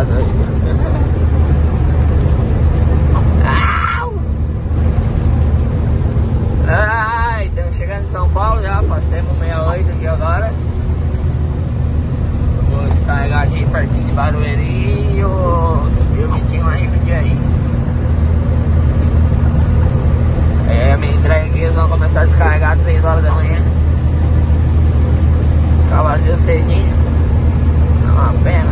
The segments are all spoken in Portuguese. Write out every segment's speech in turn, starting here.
doido. Ai, estamos chegando em São Paulo já, passamos 68 aqui agora. Vou descarregar aqui pertinho de Barueri e o Vitinho lá em Jundiaí. A minha entrega aqui, eles vão começar a descarregar às 3 horas da manhã. Tá vazio cedinho. É uma pena.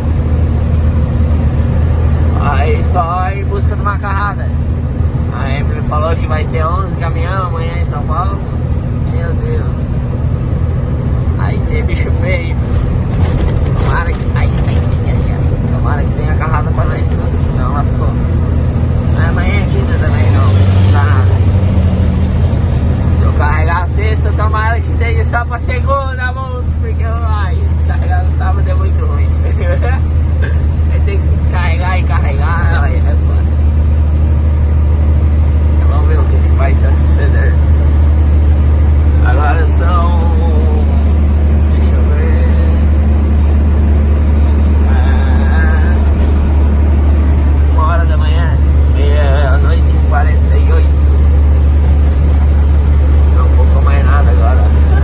Aí só ir em busca de uma carrada. A Emily falou que vai ter 11 caminhões amanhã em São Paulo. Meu Deus. Aí ser bicho feio. Tomara que. Tomara que tenha carrada pra nós tudo, senão lascou. Não é amanhã é quinta também não. Não dá nada. Se eu carregar a sexta, tomara que seja só pra segunda, moço. Porque descarregar no sábado é muito ruim. Vai ter que descarregar e carregar. Aí é foda. Vamos ver o que vai se suceder. Agora são... Deixa eu ver... 1h da manhã, meia-noite e 48. Não um pouco mais nada agora.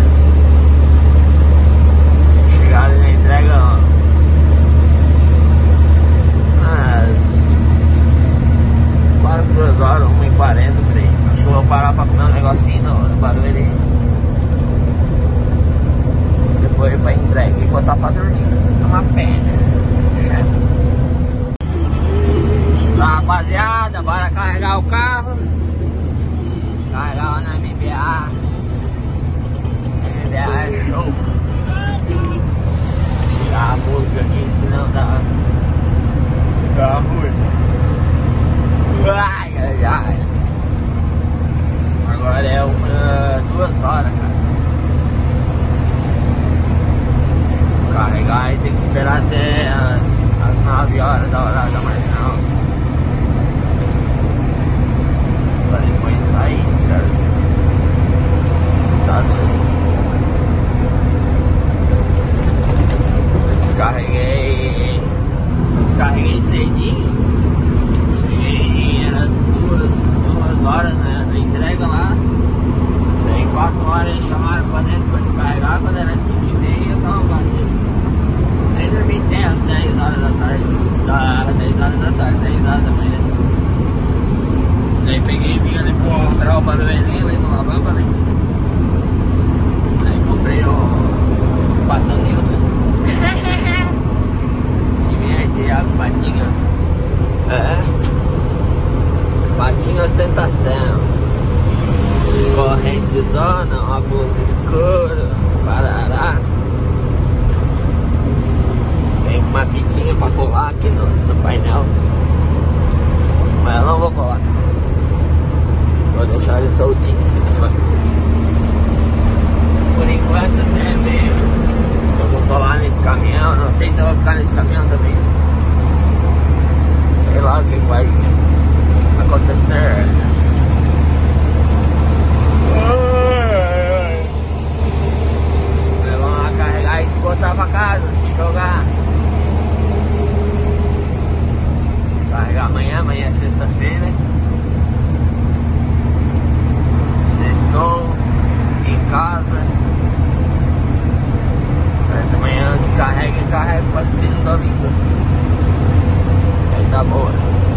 Chegada na entrega quase 2 horas, 1h40 por aí. Acho que eu vou parar pra comer um negocinho no Barueri. Depois pra entrega e botar pra dormir. É uma pena. Chefe. Tá, rapaziada, bora carregar o carro. Carregar lá na MBA. MBA é show. Tirar a música aqui, senão tá ruim. Ai, ai, ai. Agora é 2 horas, cara. Carregar e tem que esperar até as 9 horas da hora da marginal. Pra depois sair, certo? Tá doido. Descarreguei cedinho. Cheguei, era 2 horas na entrega lá. Daí 4 horas eles chamaram pra dentro pra descarregar. Quando era 5h30 eu tava vazio. Aí dormi até as 10 horas da tarde. 10 horas da tarde, 10 horas da manhã. Daí peguei e vim ali pro Grau Barueri, ali no Alabama, né? Aí comprei o Patanildo. Time água, patinha. Patinha ostentação. Corrente zona, óculos escuro, parará. Tem uma fitinha pra colar aqui no painel. Mas eu não vou colar. Vou deixar ele soltinho por enquanto, né, mesmo. Eu vou colar nesse caminhão, não sei se eu vou ficar nesse caminhão também. Sei lá o que vai acontecer. Vamos lá carregar e se botar pra casa, se jogar. Se carregar amanhã é sexta-feira. Estou em casa. Certo, amanhã eu descarrego e carrego pra subir no domingo. Aí tá boa.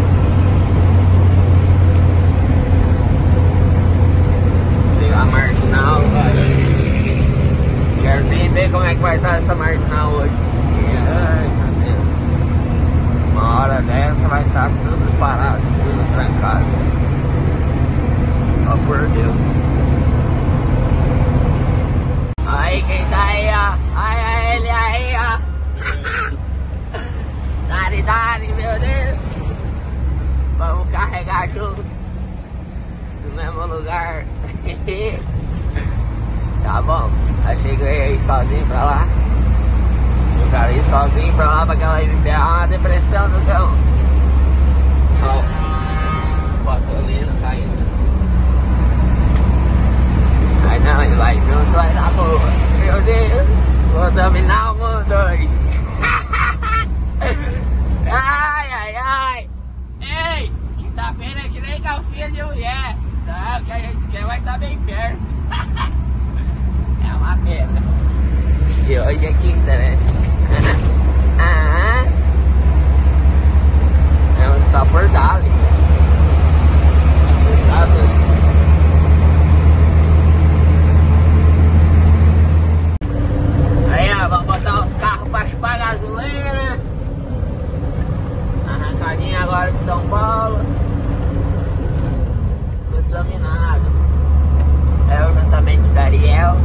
Pegar a marginal, vai. Quero nem ver como é que vai estar essa marginal hoje. Ai, meu Deus. Uma hora dessa vai estar tudo parado, tudo trancado. Só por Deus. Aí, quem tá aí, ó? Ai, ele aí, ó. Dari, meu Deus. Vamos carregar junto. No mesmo lugar. Tá bom. Achei que eu ia ir sozinho pra lá. Eu quero ir sozinho pra lá pra aquela MBA, uma depressão no cão. Ó, o Botolino tá indo. Ai não, ele vai junto, vai dar boa. Meu Deus, vou dominar o mundo hoje. de mulher. Não, o que a gente quer vai estar bem perto. É uma pena. E hoje é quinta, né? É um só por Dali. Tá doido. Aí, ó, vamos botar os carros pra chupar gasolina. Arrancadinha agora de São Paulo. Tudo dominado. Eu juntamente da Ariel.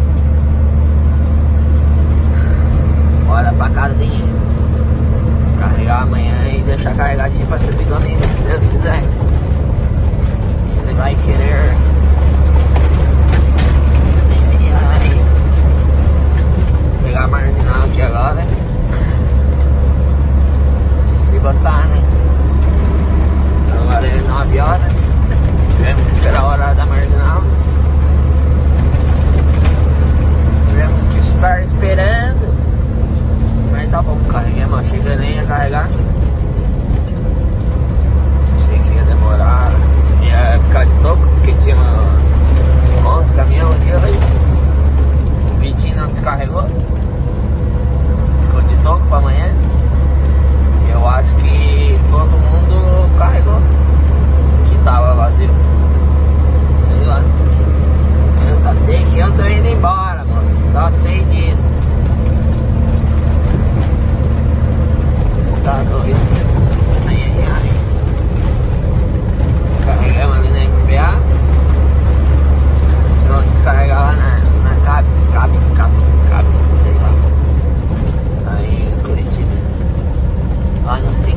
Bora pra casinha. Descarregar amanhã e deixar carregadinho pra subir domingo, se Deus quiser. Ele vai querer. Pegar a marginal aqui agora. E se botar, né? Agora é 9 horas. Tivemos que esperar a hora da marginal. Tivemos que estar esperando. Mas tá bom, carreguei, mas chega nem a carregar. Achei que ia demorar. Ia ficar de toco, porque tinha 11 caminhões aqui hoje. O Vitinho não descarregou. Ficou de toco pra amanhã. Eu acho que todo mundo carregou. Que tava vazio. Sei lá. Eu só sei que eu tô indo embora, moço. Só sei disso. Tá doido. Ai, ai, ai. Carregamos ali na MBA. Vamos descarregar lá na Cabis, sei lá. Aí em Curitiba. Lá no